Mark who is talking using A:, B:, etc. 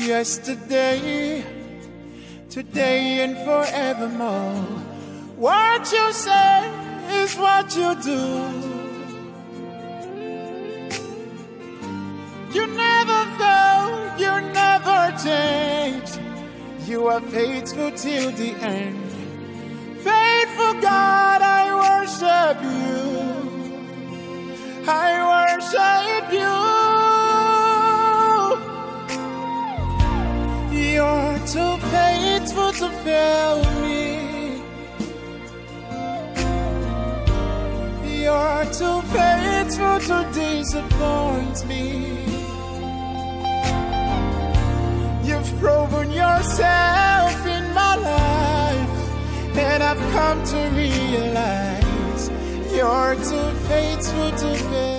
A: yesterday, today and forevermore. What you say is what you do. You never fail, you never change. You are faithful till the end. Faithful God, I worship you. I worship you. You're too faithful to fail me. You're too faithful to disappoint me. You've proven yourself in my life, and I've come to realize you're too faithful to fail.